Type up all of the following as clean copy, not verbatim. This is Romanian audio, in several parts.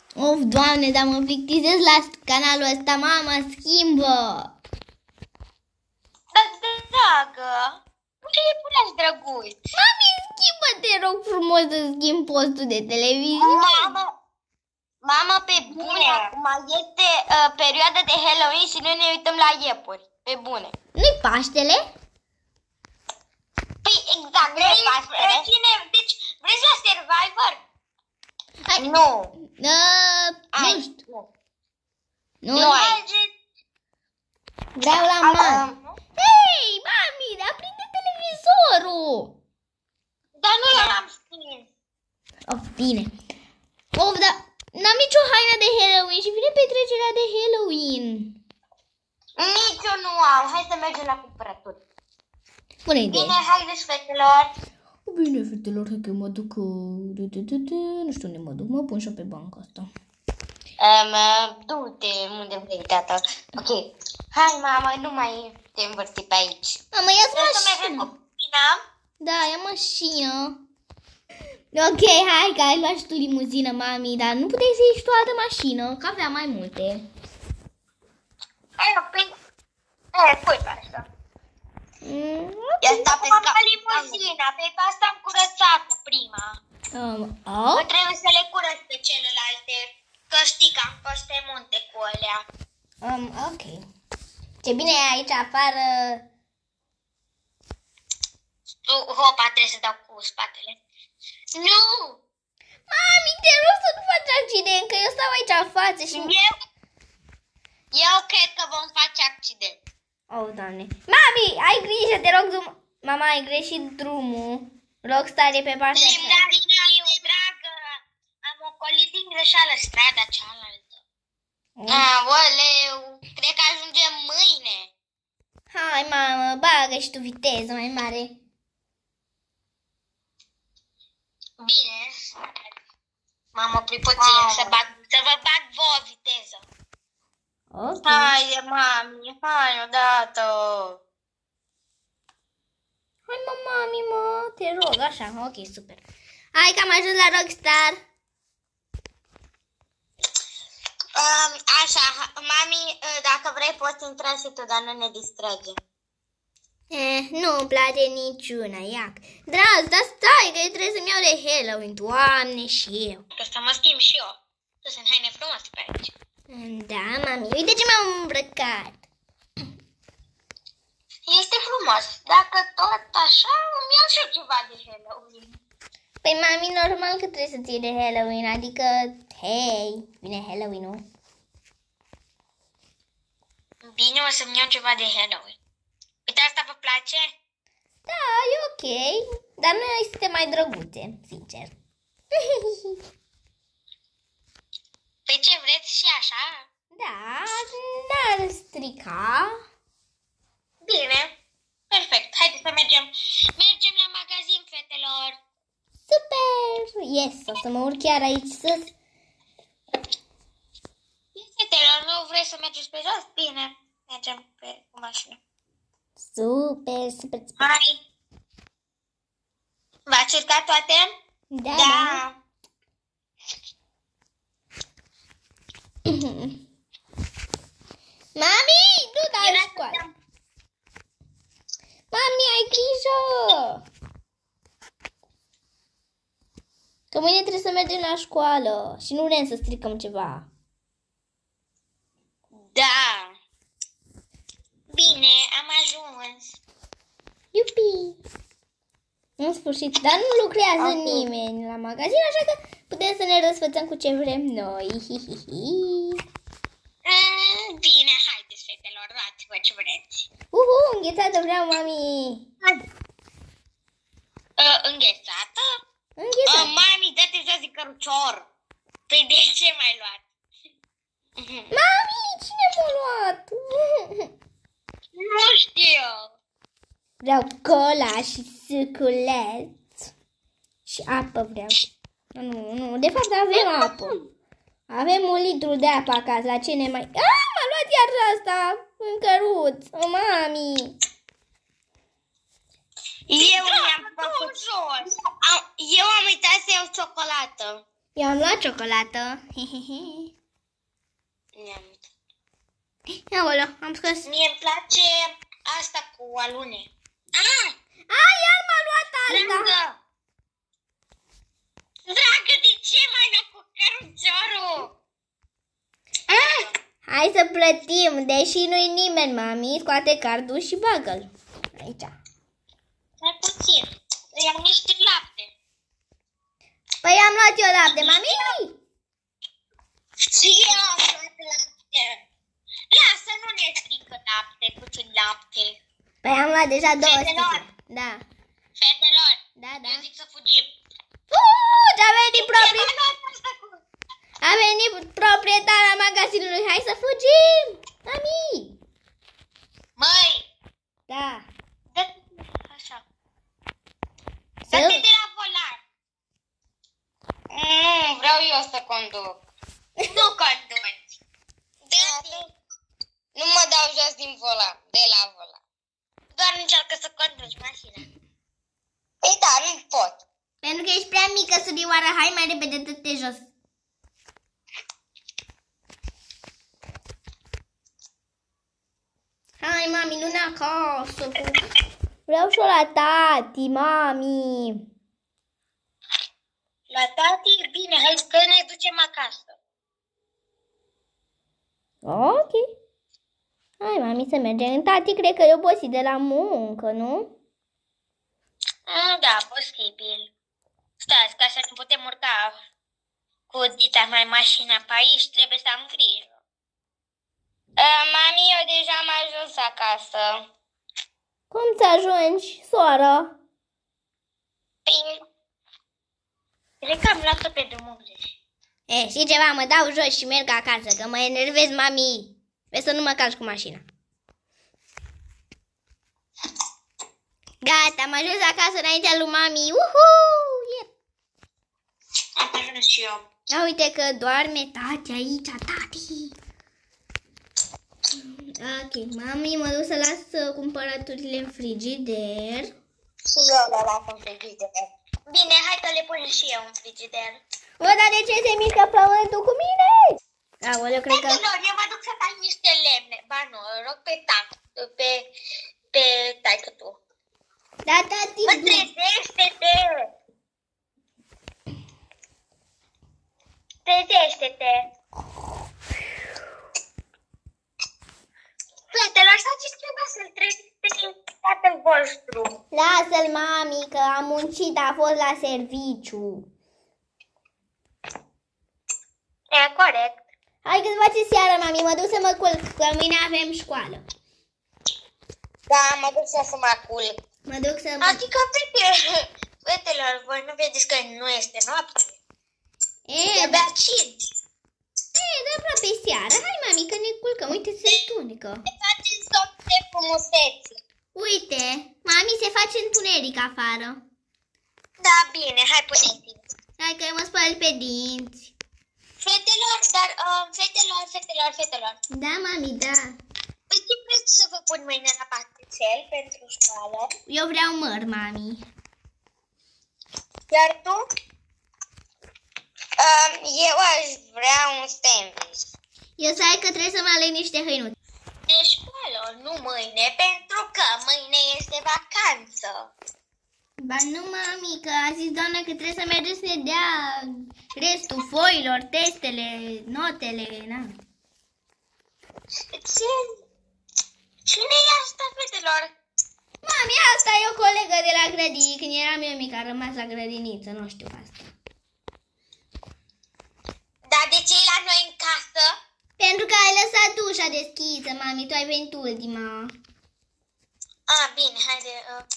Of, Doamne, dar mă plictisesc la canalul ăsta, mama, schimbă! Dar, dragă, ce e puneați, drăguț? Mami, schimbă, te rog frumos să schimb postul de televiziune. Mama, pe bune, acum este perioada de Halloween și noi ne uităm la iepuri. Pe bune. Nu-i Paștele? Păi exact, nu e Paștele. Deci, vreți la Survivor? Hai. Nu. Nu știu. Nu ai. Vreau la mami. Hei, mami, aprinde televizorul. Dar nu l-am stins. Of, bine. Of, dar n-am nicio haină de Halloween și vine petrecerea de Halloween. Nici eu nu am. Hai să mergem la cumpărături. Bună idee. Bine, haideți, fetelor. Bine, fetelor, hai că mă duc... Nu știu unde mă duc, mă pun și pe banca asta. Du-te unde vrei, tata. Ok. Hai, mama, nu mai te învârti pe aici. Mama, ia-ți mașina. Da, ia mașină. Ok, hai că ai luat și tu limuzină, mami, dar nu puteai să ieși tu altă mașină, că avea mai multe. Pui pe asta. Ia sta pe limuzina, pe asta am curățat-o prima. Nu trebuie să le curăț pe celelalte, că știi că am fost pe munte cu alea. Ok. Ce bine e aici afară. Hopa, trebuie să dau cu spatele. Nu! Mami, te rog să nu faci accident, că eu stau aici în față și... Eu cred că vom face accident. Oh, Doamne. Mami, ai grijă, te rog, Mama, ai greșit drumul. Rockstar e pe partea Limdarina, dragă, am ocolit din greșeală strada cealaltă. Aoleu, cred că ajungem mâine. Hai, mamă, bagă și tu viteză mai mare. Bine. M-am oprit puțin să vă bag vouă viteză. Ok. Haide, mami, hai odată. Hai, mami, te rog, așa, ok, super. Hai că am ajuns la Rockstar. Așa, mami, dacă vrei poți intra și tu, dar nu ne distrage. Nu-mi place niciuna, iac. Drag, dar stai, că eu trebuie să-mi iau de Halloween, Doamne, și eu. O să mă schimb și eu. Sunt haine frumoase pe aici. Da, mami, uite ce m-am îmbrăcat. Este frumos. Dacă tot așa, îmi iau și eu ceva de Halloween. Păi, mami, normal că trebuie să ții de Halloween, adică, hei, vine Halloween-ul. Bine, o să-mi iau ceva de Halloween. Uite, asta vă place? Da, e ok, dar noi suntem mai drăguțe, sincer. Păi ce, vreți și așa? Da, n-ar strica. Bine, perfect. Haideți să mergem. Mergem la magazin, fetelor. Super! Yes, o să mă urc chiar aici sus. Fetelor, nu vreți să mergeți pe jos? Bine, mergem cu mașină. Super, super, super. Hai! V-ați cercat toate? Da. Mami, nu dai la școală. Mami, ai grijă! Că mâine trebuie să mergem la școală și nu vrem să stricăm ceva. Da. Bine, am ajuns. Iupi! În sfârșit, dar nu lucrează nimeni la magazin, așa că putem să ne răsfățăm cu ce vrem noi. Bine, haideți, fetelor, luați-vă ce vreți. Înghețată vreau, mami. Înghețată? Înghețată. Mami, dă-te jos din cărucior. Păi de ce m-ai luat? Mami, cine m-a luat? Nu știu. Vreau cola și suculet. Și apă vreau. Nu, de fapt avem apă. Avem 1 litru de apă acasă, la ce ne mai... M-a luat iar asta în căruț, mami. Eu mi-am făcut jos. Eu am uitat să iau ciocolată. Eu am luat ciocolată. Aoleu, am scos. Mie îmi place asta cu alune. Iar m-a luat alta. Dragă, de ce m-ai luat cu căruciorul? Hai să plătim, deși nu-i nimeni, mami. Scoate cardul și bagă-l aici. Mai puțin. Îi iau niște lapte. Păi am luat eu lapte, mami. Și eu am luat lapte. Lasă, nu ne strică lapte, puțin lapte. Păi am luat deja 2 Fetelor. sticle. Da. Fetelor, Da. eu zic să fugim. A venit A venit proprietara magazinului. Hai să fugim, mami. Măi! Da. Așa. Dă-te de la volan. Vreau eu să conduc. Nu conduci. Nu mă dau jos din volan, de la volan. Doar încearcă să conduci mașina. Păi da, nu pot. Pentru că ești prea mică, surioară. Hai mai repede, dă-te jos. Hai, mami, nu ne acasă. Vreau și-o la tati, mami. La tati, bine, hai că ne ducem acasă. Ok. Hai, mami, să mergem. Tati, cred că e obosit de la muncă, nu? Da, posibil. Stați, ca să nu putem urca cu dita mai mașina pe aici, trebuie să am grijă. Mami, eu deja am ajuns acasă. Cum să ajungi, soră? Păi, cred că am luat-o pe drumul greș. Știi ceva? Mă dau jos și merg acasă, că mă enervez, mami. Vezi să nu mă calci cu mașina. Gata, am ajuns acasă înaintea lui mami. Yeah. Am ajuns și eu. Ia uite că doarme tati aici, tati. Ok, mami, mă duc să las cumpărăturile în frigider. Și eu le las în frigider. Bine, hai că le pun și eu în frigider. Bă, dar de ce se mișcă pământul cu mine? Aoleu, cred că... Eu mă duc să fac niște lemne. Ba nu, rog pe taică tu. Da, tati. Mă, trezește-te! Trezește-te! Fetelor, faceți ceva să-l trezește tatăl vostru. Lasă-l, mami, că am muncit, a fost la serviciu. E corect. Hai că-ți face seara, mami, mă duc să mă culc, că mâine avem școală. Da, mă duc să mă culc. Mă duc să mă... Adică, fetelor, voi nu vedeți că nu este noapte? E abia 5. De aproape seara. Hai, mami, că ne culcăm. Uite, se întunecă. Se face somn de frumusețe. Uite, mami, se face întuneric afară. Da, bine, hai puneți. Hai că eu mă spăl pe dinți. Fetelor, dar, fetelor. Da, mami, da. Păi ce vreți să vă pun mâine la patricel pentru școală? Eu vreau măr, mami. Iar tu? Eu aș vrea un sandwich. Eu să ai că trebuie să mă aleg niște hăinuțe. De școală, nu mâine, pentru că mâine este vacanță. Ba nu, mami, că a zis doamna că trebuie să mergem să ne dea restul foilor, testele, notele, na. Cine e asta, fetelor? Mami, asta e o colegă de la grădini. Când eram eu mică, a rămas la grădiniță, nu știu asta. Dar de ce e la noi în casă? Pentru că ai lăsat ușa deschisă, mami, tu ai venit ultima. Bine, haide.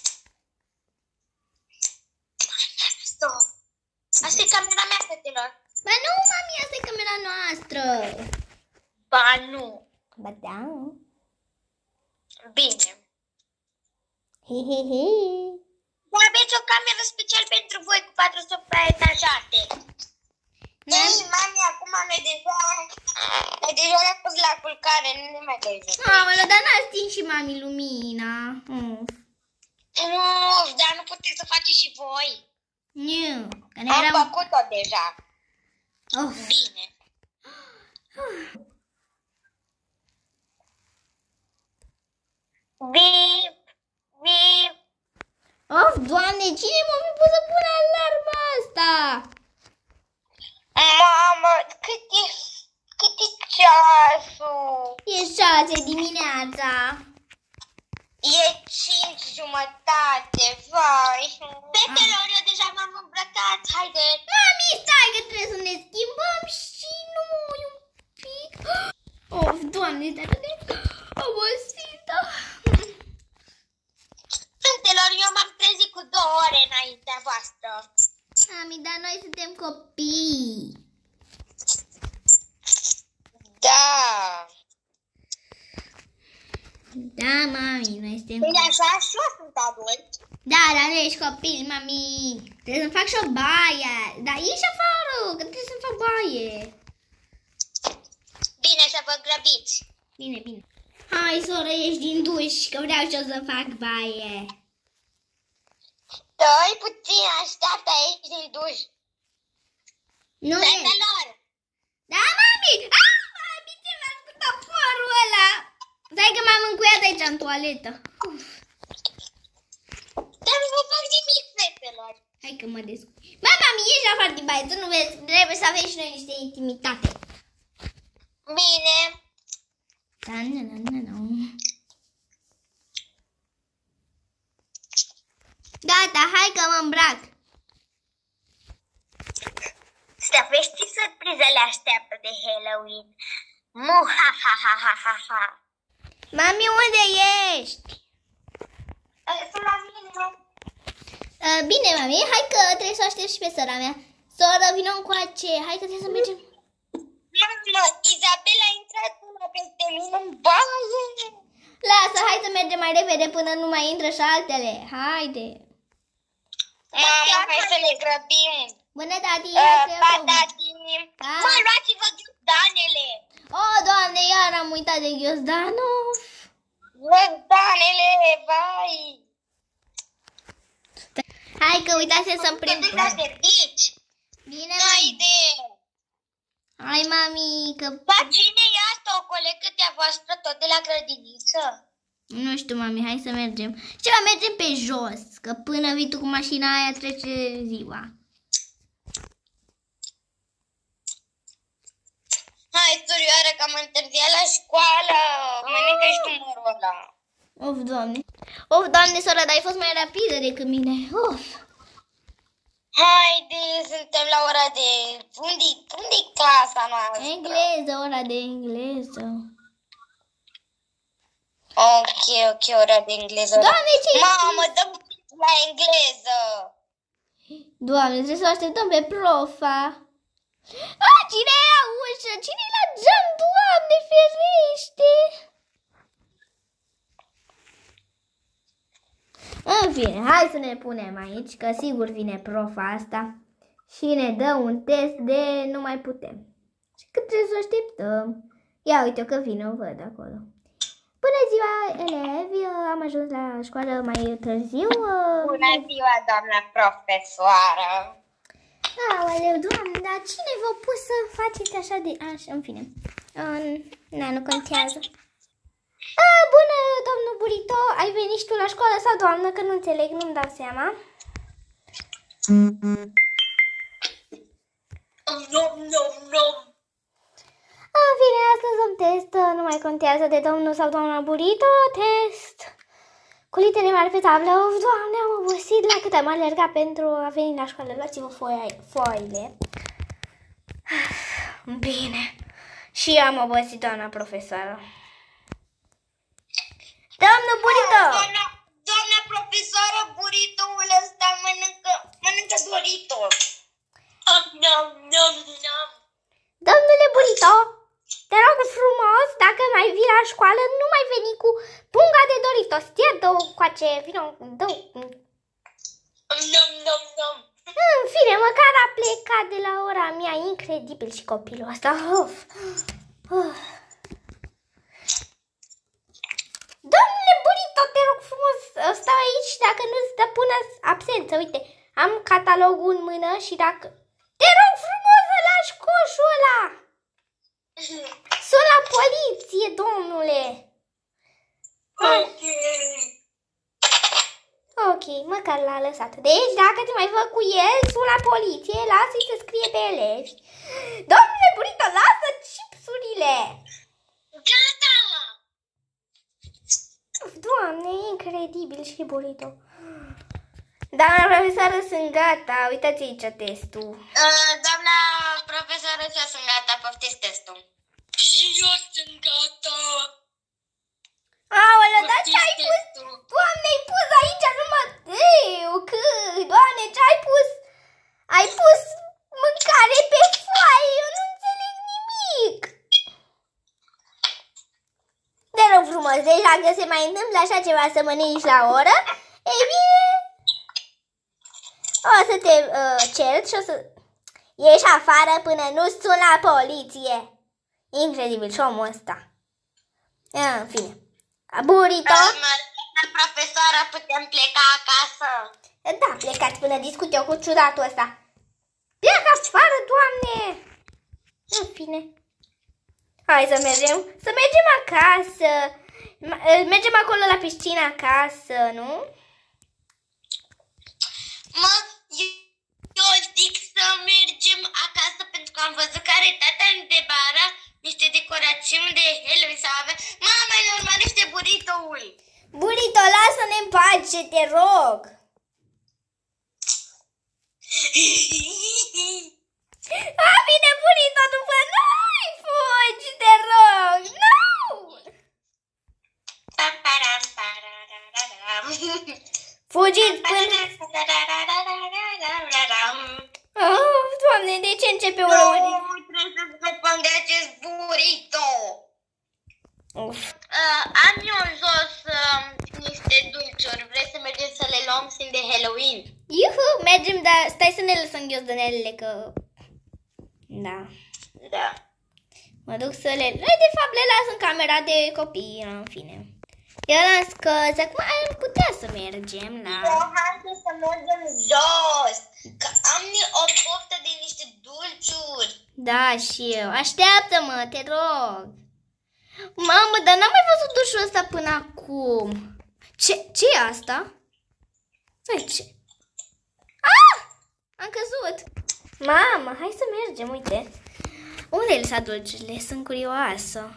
Stop. Asta e camera mea, fetelor. Ba nu, mami, asta e camera noastră. Ba nu. Ba da. Bine. Hehehe. Dar aveți o cameră special pentru voi cu 4 supraetajate. Ei, mami, acum noi deja le-am pus la culcare, nu ne mai dai jos. Aoleu, dar n-a stins și mami lumina. Dar nu puteți să faceți și voi. Nu, că Am făcut-o deja. Bine. Bip, bip. Of, Doamne, cine m-a fi pus să pun alarma asta? Mamă, cât e ceasul? E 6 dimineața. E 5:30, vai. Fetelor, eu deja m-am îmbrăcat, haide. Mami, stai că trebuie să ne schimbăm și numai un pic. Of, Doamne, dar de obosită. Fetelor, eu m-am trezit cu 2 ore înaintea voastră. Mami, dar noi suntem copii. Da. Da, mami, noi suntem Bine, copii. așa și eu sunt adult. Da, dar nu ești copil, mami. Trebuie să-mi fac și o baie. Dar ieși afară, că trebuie să-mi fac baie. Bine, să vă grăbiți. Bine, bine. Hai, soră, ieși din duș, că vreau și eu să fac baie. Stai puțin, așteaptă aici din duș. Nu e. Fetelor. Da, mami! Ah, mami, ce m-a ascultat părul ăla! Stai că m-am încuiat aici în toaletă. Uf. Dar nu vă fac nimic, fetelor. Hai că mă descurc. Bă, mami, ieși afară din baie, tu nu vezi, trebuie să avem și noi niște intimitate. Bine. Da, nu. Gata, hai că mă îmbrac. Să vezi ce surpriză le așteaptă de Halloween. Mu-ha-ha-ha-ha-ha-ha. Mami, unde ești? Sunt la mine. Bine, mami, hai că trebuie să o aștept și pe sora mea. Soră, vină încoace, hai că trebuie să mergem. Mamă, Izabela a intrat până peste mine în baie. Lasă, hai să mergem mai repede până nu mai intră și altele. Haide. Mamă, hai să ne grăbim. Bună, tati, hai să iau pe Tati. Mă, luați-vă ghiozdanele. Oh, Doamne, iar am uitat de ghiozdanul. Ghiozdanele, vai. Hai că uitați să-mi prind. servici. Bine, mami. Haide. Hai, mami, că... Dar cine e asta, o colegă de-a voastră tot de la grădiniță? Nu știu, mami, hai să mergem. Ceva mergem pe jos, că până vii tu cu mașina aia trece ziua. Hai, surioară, că am întârziat la școală. Mănâncă și tu mărul ăla. Of, Doamne. Of, Doamne, soră, dar ai fost mai rapidă decât mine. Of. Haide, suntem la ora de... Unde-i clasa noastră? Engleză, ora de engleză. Ok, ora de engleză. Doamne, ce Mamă, dăm la engleză. Doamne, trebuie să o așteptăm pe profa. Cine e la ușă? Cine e la geam? Doamne, ferește! În fine, hai să ne punem aici, că sigur vine profa asta și ne dă un test de nu mai putem. Și cât trebuie să așteptăm. Ia uite că vine, o văd acolo. Bună ziua, elevi! Am ajuns la școală mai târziu. Bună ziua, doamna profesoară! Aoleu, Doamne, dar cine v-a pus să faceți așa de... Așa, în fine. Nu contează. Bună, domnul Burito! Ai venit și tu la școală sau, doamnă, că nu înțeleg, nu-mi dau seama. Bine, astăzi am test, nu mai contează de domnul sau doamna Burito, test. Cu litere mari pe tablă, Doamne, am obosit la cât am alergat pentru a veni la școală. Luați-vă foile. Bine. Și am obosit, doamna profesoară. Domnul Burito! Doamna profesoară, buritoul ăsta mănâncă Doritos. Domnule Burito, te rog frumos, dacă mai vii la școală, nu mai veni cu punga de Doritos. Ia dă-o coace, vină, dă-o. În fine, măcar a plecat de la ora mea, incredibil și copilul ăsta. Domnule Burito, te rog frumos, stau aici dacă nu-ți dă până absență. Uite, am catalogul în mână și dacă... Te rog frumos să lași coșul poliție, domnule. Ok. Ok, măcar l-a lăsat. Deci, dacă te mai văd cu el, sun la poliție, lasă-i să scrie pe elevi. Domnule Burrito, lasă chipsurile! Gata! Doamne, incredibil și Burrito. Doamna profesoară, sunt gata. Uitați aici testul. Doamna profesoară, sunt gata, poftiți testul. Și eu sunt gata. Aoleu, dar ce-ai pus? Doamne, ai pus aici numai... Doamne, ce-ai pus? Ai pus mâncare pe foaie, eu nu înțeleg nimic. Te rog frumos, deci dacă se mai întâmplă așa ceva să mănânci la oră, ei bine, o să te cert și o să ieși afară până nu sun la poliție. Incredibil și omul ăsta. În fine. Burrito? Doamna profesoară, putem pleca acasă? Da, plecați până discut eu cu ciudatul ăsta. Pleacă afară, Doamne! În fine. Hai să mergem. Să mergem acasă. Mergem acolo la piscina acasă, nu? Eu zic să mergem acasă pentru că am văzut că are tata în debară niște decorațiuni de Halloween sau avem... Mama, ne urmărește Burrito-ul! Burrito, lasă-ne în pace, te rog! Vine Burrito după noi! Fugi, te rog! Nu! Fugiți până... Oh, Doamne, de ce începe urmărirea? Nu, trebuie să scăpăm de acest Burrito! Am eu jos niște dulciuri. Vrei să mergem să le luăm? Sunt de Halloween. Iuhu, mergem, dar stai să ne lăsăm ghiozdanelele, că... Da. Da. Mă duc să le... De fapt, le las în camera de copii, în fine. Eu l-am scos, acum am putea să mergem la... Hai să mergem jos, că am o poftă de niște dulciuri. Da, și eu. Așteaptă-mă, te rog. Mamă, dar n-am mai văzut dușul ăsta până acum. Ce e asta? Ce? Am căzut. Mamă, hai să mergem, uite. Unde ai lăsat dulciurile? Sunt curioasă.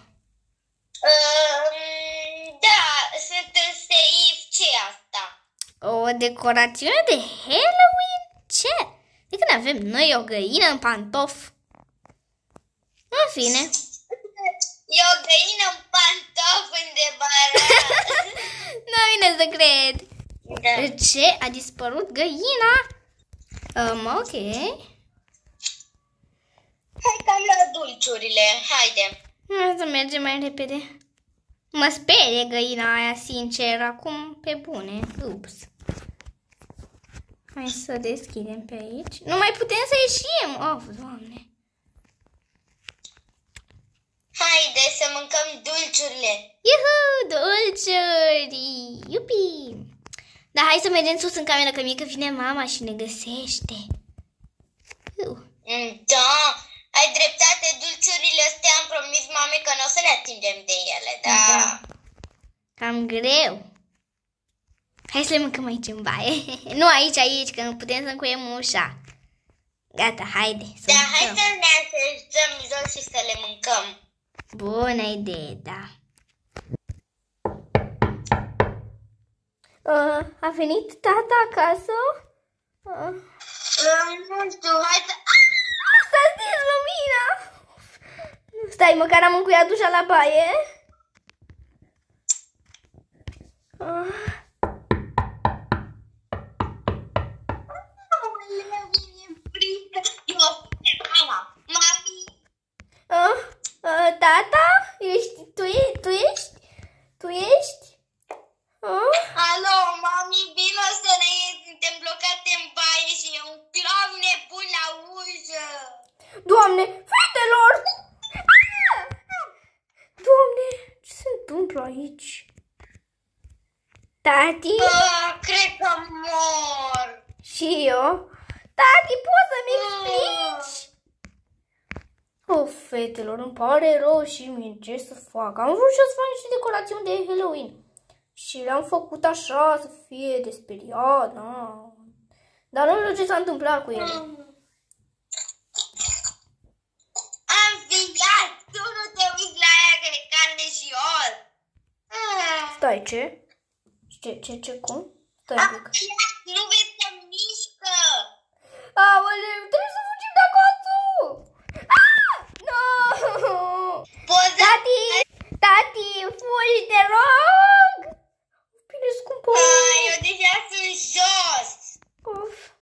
Da, sunt în seif. Ce-i asta? O decorațiune de Halloween? Ce? De când avem noi o găină în pantof? În fine. E o găină în pantof în debară. Nu vine să cred. Da. Ce? A dispărut găina? Ok. Hai că am luat dulciurile. Haide. Hai să mergem mai repede. Mă sperie găina aia, sincer, acum pe bune. Ups. Hai să deschidem pe aici. Nu mai putem să ieșim. Oh, Doamne. Haide să mâncăm dulciurile. Iuhu, dulciuri. Iupi. Dar hai să mergem sus în cameră, că mie că vine mama și ne găsește. Da, ai dreptate, dulciurile astea am promis mamei că nu o să ne atingem de ele, da. Cam greu. Hai să le mâncăm aici în baie. Nu aici, că nu putem să încuiem ușa. Gata, haide să Da, mâncăm. hai să ne așezăm jos și să le mâncăm. Bună idee, da. A venit tata acasă? Nu știu, hai să... S-a stins lumina! Stai, măcar am încuiat ușa la baie. Tata? Tu ești? Alo, mami, vino să ne iei, suntem blocate în baie și e un clown nebun la ușă. Doamne, fetelor! Doamne, ce se întâmplă aici? Tati? Cred că mor. Și eu? Tati, poți să-mi explici? Fetelor, îmi pare rău și mie ce să fac. Am vrut să fac niște decorațiuni de Halloween. Și le-am făcut așa să fie de speriat, da. Dar nu știu ce s-a întâmplat cu ele. Am înviat! Tu nu te uiți la ea că e carne și or! Stai, ce? Cum? Stai un pic. Nu vezi că mișcă! Aoleu, trebuie